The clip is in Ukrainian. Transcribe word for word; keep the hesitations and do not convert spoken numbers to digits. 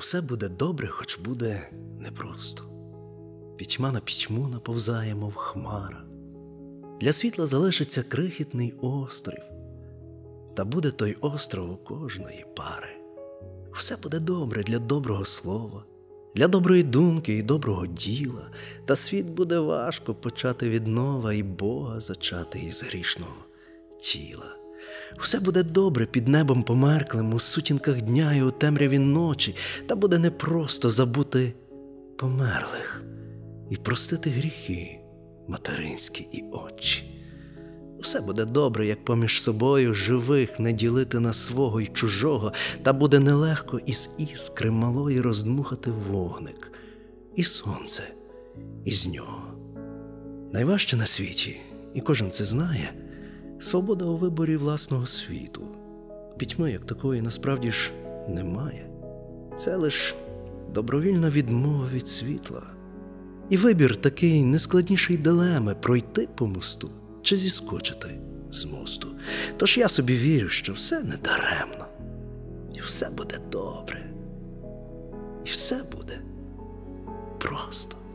Усе буде добре, хоч буде непросто. Пітьма на пітьму наповзає, мов хмара. Для світла залишиться крихітний острів, та буде той остров у кожної пари. Все буде добре для доброго слова, для доброї думки і доброго діла, та світ буде важко почати віднова і Бога зачати із грішного тіла. Все буде добре під небом померклим, у сутінках дня і у темряві ночі, та буде непросто забути померлих і простити гріхи материнські і очі. Усе буде добре, як поміж собою живих не ділити на свого й чужого, та буде нелегко із іскри малої роздмухати вогник і сонце із нього. Найважче на світі, і кожен це знає, свобода у виборі власного світу. Пітьми як такої насправді ж немає. Це лиш добровільна відмова від світла. І вибір такий найскладніший дилеми – пройти по мосту чи зіскочити з мосту. Тож я собі вірю, що все не даремно. І все буде добре. І все буде просто.